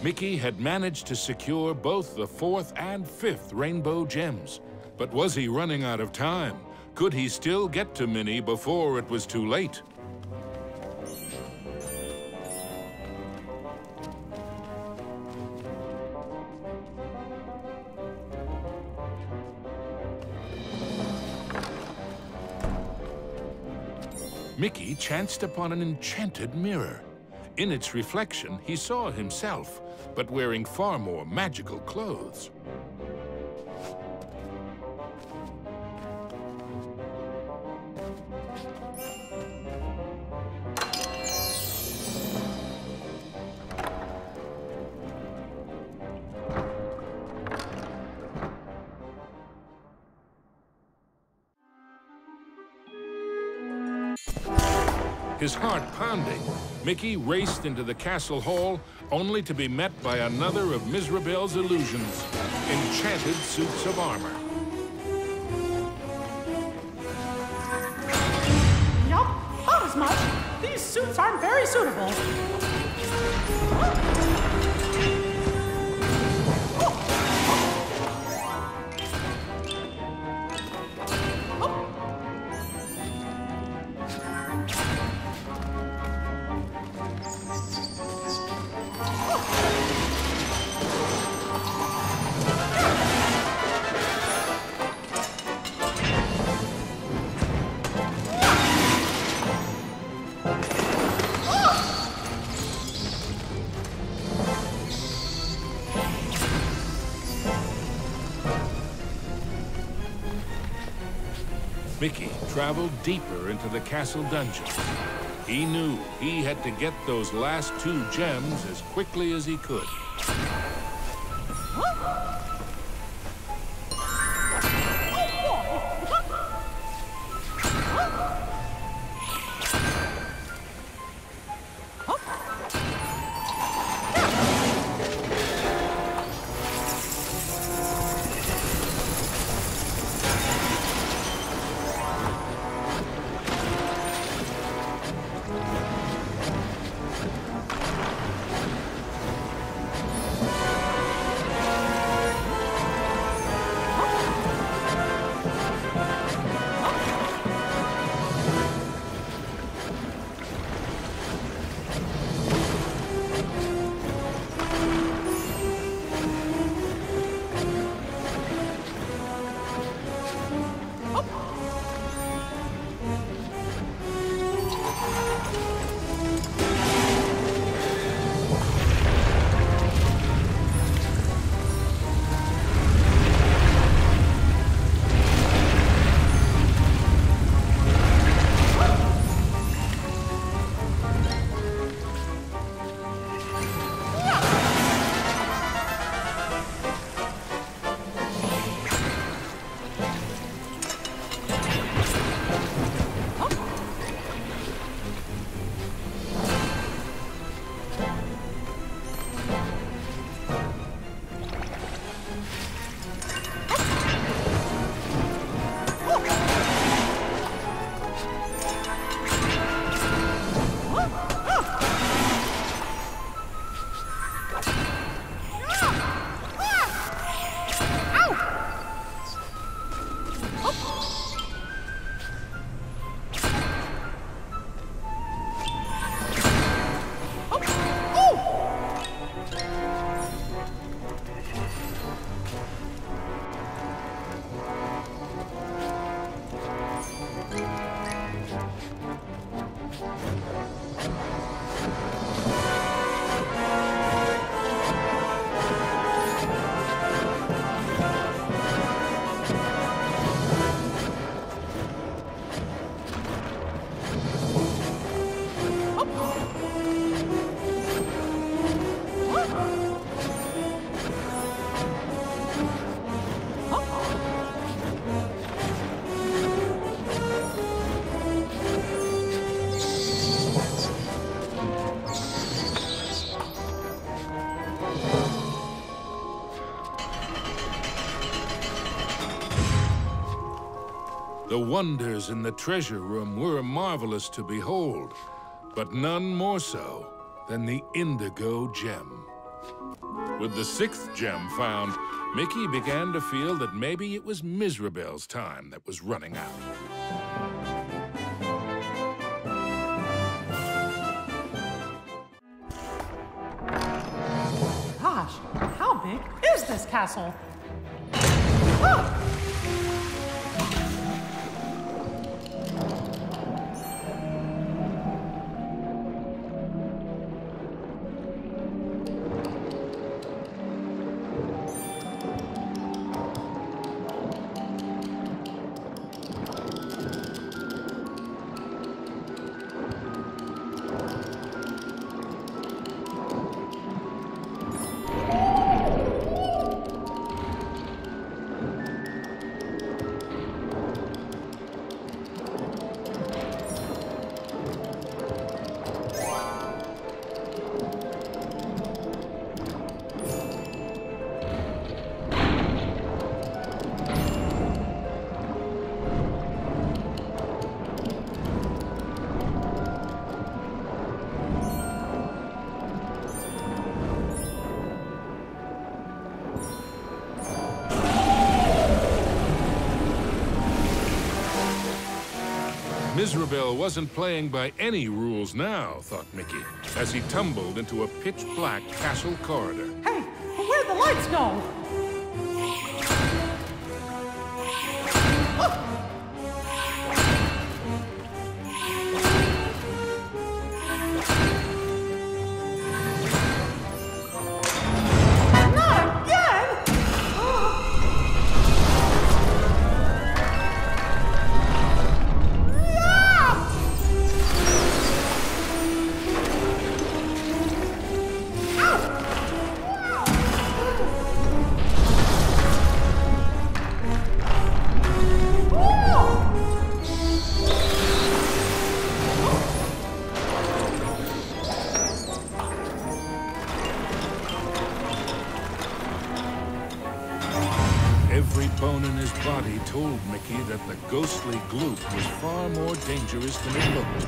Mickey had managed to secure both the 4th and 5th rainbow gems. But was he running out of time? Could he still get to Minnie before it was too late? Mickey chanced upon an enchanted mirror. In its reflection, he saw himself, but wearing far more magical clothes. His heart pounding, Mickey raced into the castle hall, only to be met by another of Mizrabel's illusions, enchanted suits of armor. Yup, thought as much. These suits aren't very suitable. Mickey traveled deeper into the castle dungeon. He knew he had to get those last 2 gems as quickly as he could. The wonders in the treasure room were marvelous to behold, but none more so than the indigo gem. With the 6th gem found, Mickey began to feel that maybe it was Mizrabel's time that was running out. Gosh, how big is this castle? Ah! Mizrabel wasn't playing by any rules now, thought Mickey, as he tumbled into a pitch-black castle corridor. Hey, where'd the lights go? Every bone in his body told Mickey that the ghostly gloop was far more dangerous than it looked.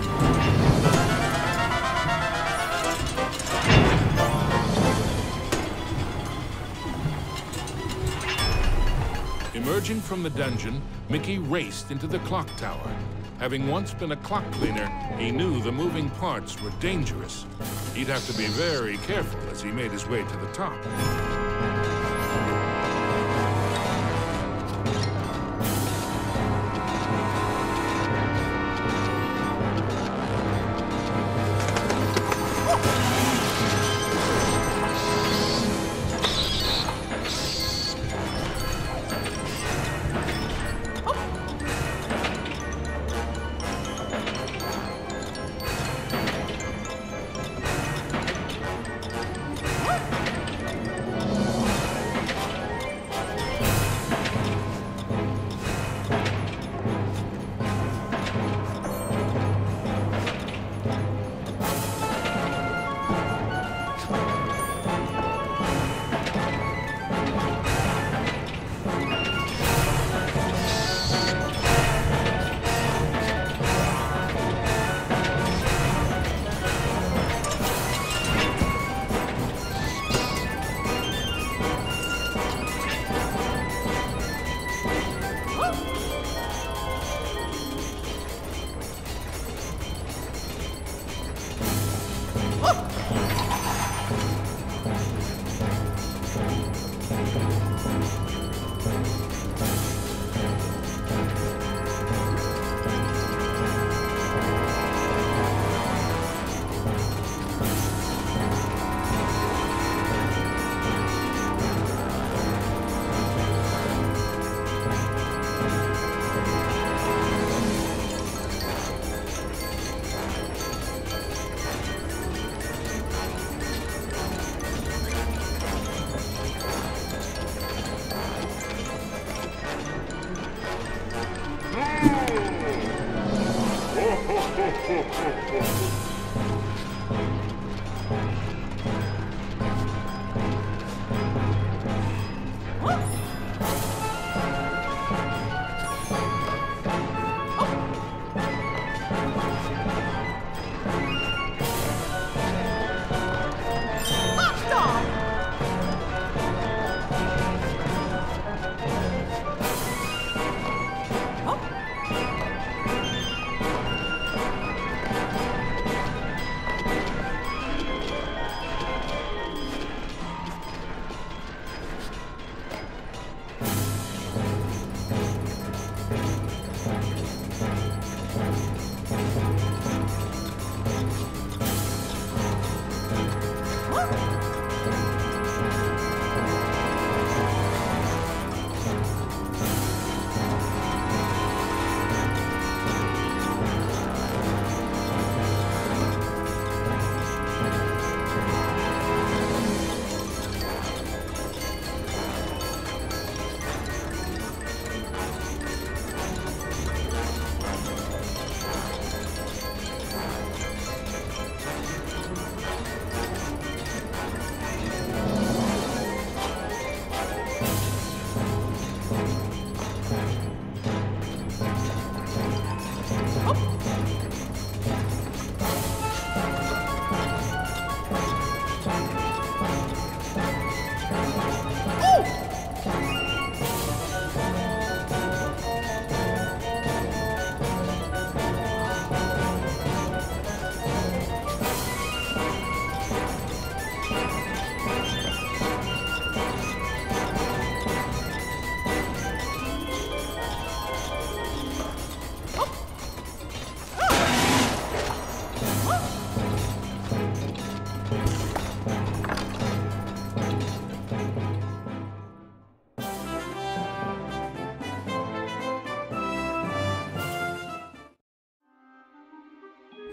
Emerging from the dungeon, Mickey raced into the clock tower. Having once been a clock cleaner, he knew the moving parts were dangerous. He'd have to be very careful as he made his way to the top.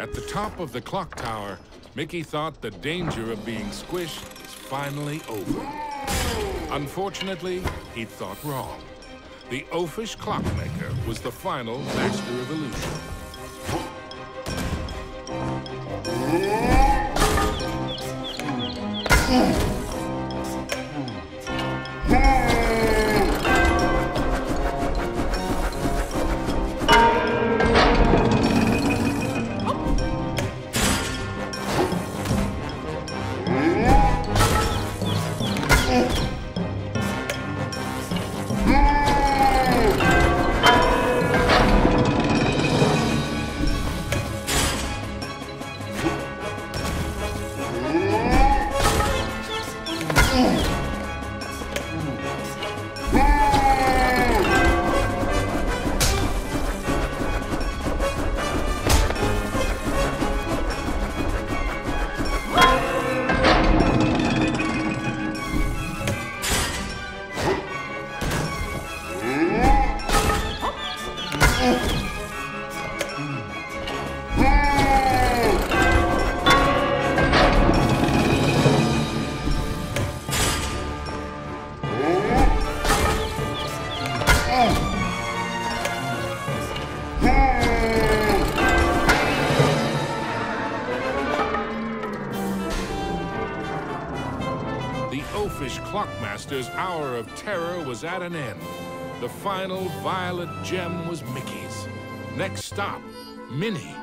At the top of the clock tower, Mickey thought the danger of being squished was finally over. Unfortunately, he'd thought wrong. The oafish clockmaker was the final master of illusion. Clockmaster's hour of terror was at an end. The final violet gem was Mickey's. Next stop, Minnie.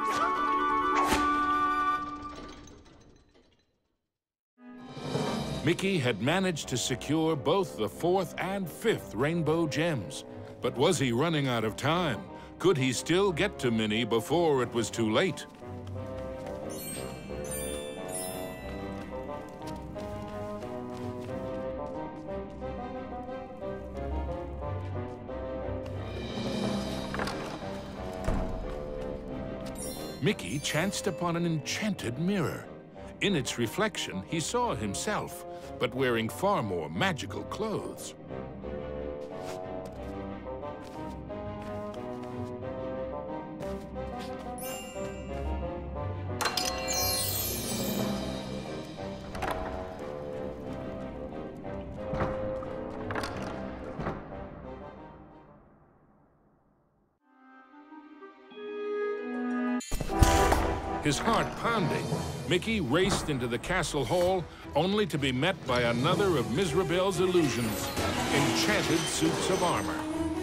Mickey had managed to secure both the 4th and 5th rainbow gems. But was he running out of time? Could he still get to Minnie before it was too late? Mickey chanced upon an enchanted mirror. In its reflection, he saw himself, but wearing far more magical clothes. His heart pounding, Mickey raced into the castle hall, only to be met by another of Mizrabel's illusions, enchanted suits of armor.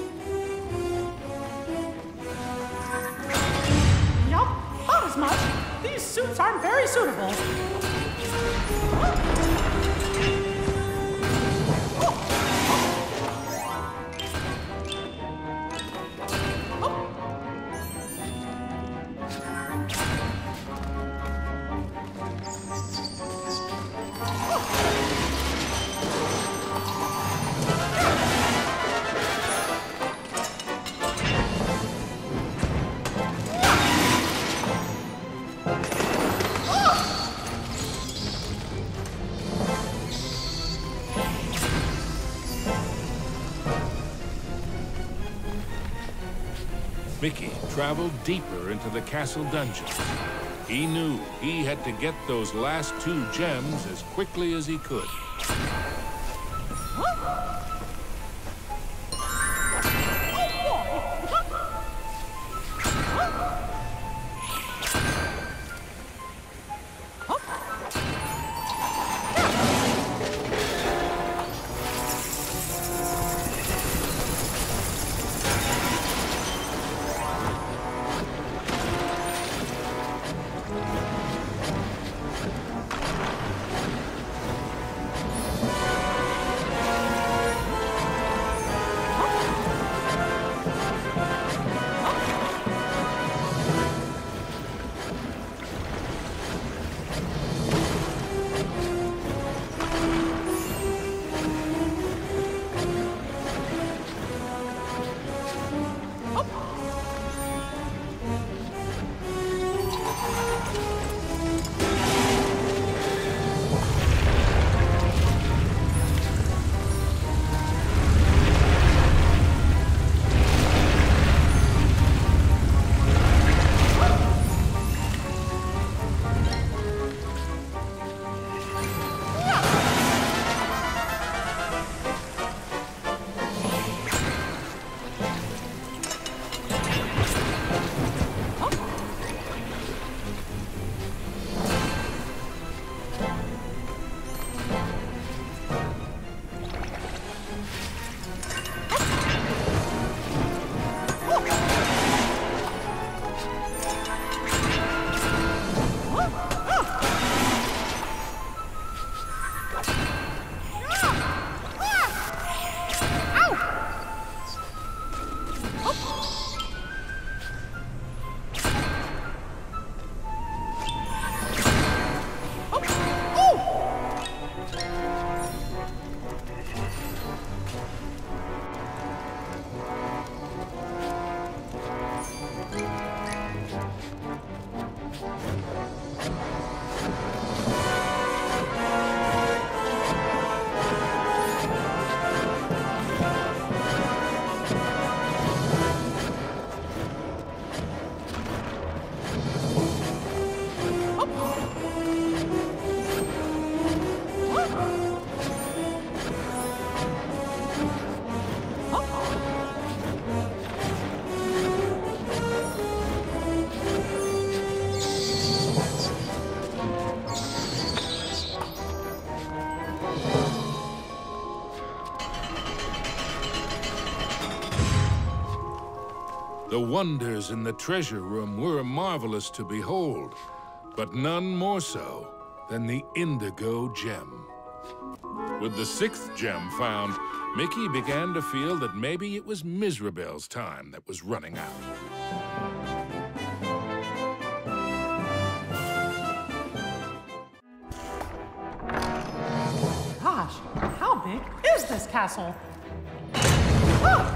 Yup, thought as much. These suits aren't very suitable. Mickey traveled deeper into the castle dungeon. He knew he had to get those last 2 gems as quickly as he could. The wonders in the treasure room were marvelous to behold, but none more so than the indigo gem. With the 6th gem found, Mickey began to feel that maybe it was Mizrabel's time that was running out. Gosh, how big is this castle? Ah!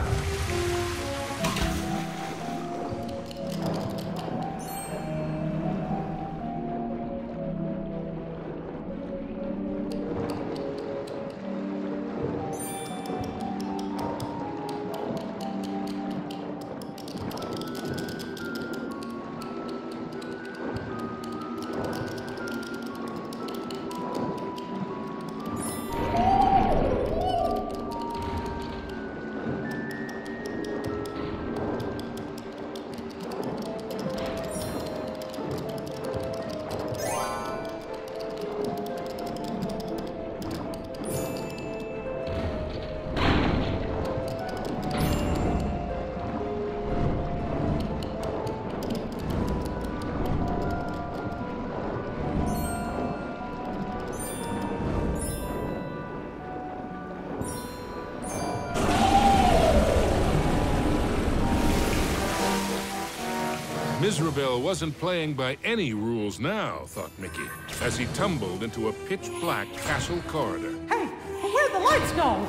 Mizrabel wasn't playing by any rules now, thought Mickey, as he tumbled into a pitch-black castle corridor. Hey, where'd the lights go?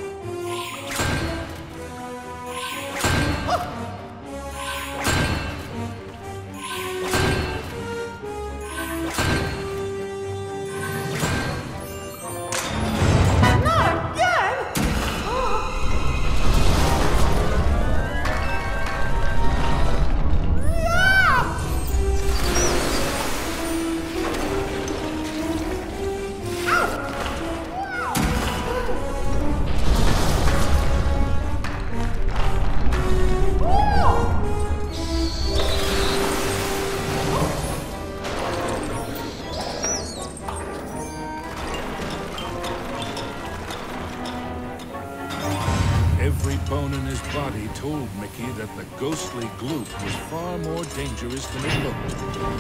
Every bone in his body told Mickey that the ghostly gloop was far more dangerous than it looked.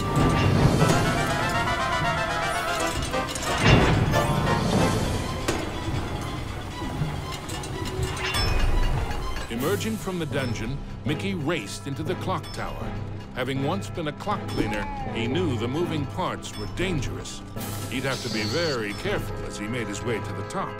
Emerging from the dungeon, Mickey raced into the clock tower. Having once been a clock cleaner, he knew the moving parts were dangerous. He'd have to be very careful as he made his way to the top.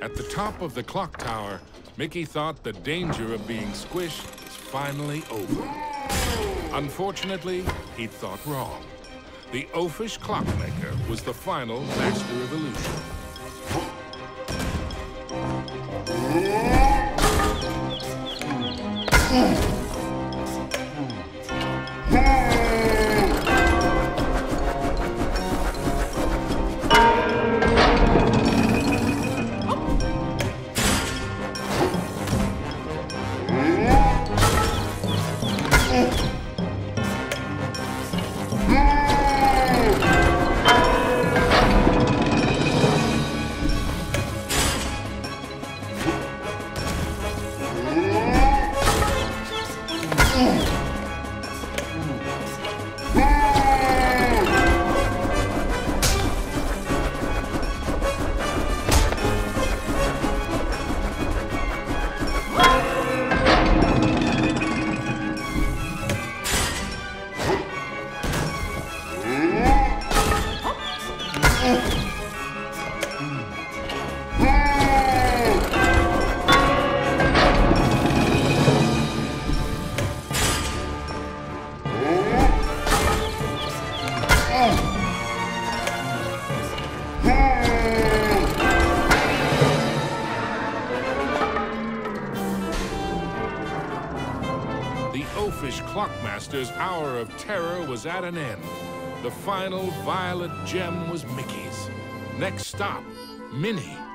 At the top of the clock tower, Mickey thought the danger of being squished was finally over. Unfortunately, he'd thought wrong. The oafish clockmaker was the final master of illusion. Clockmaster's hour of terror was at an end. The final violet gem was Mickey's. Next stop, Minnie.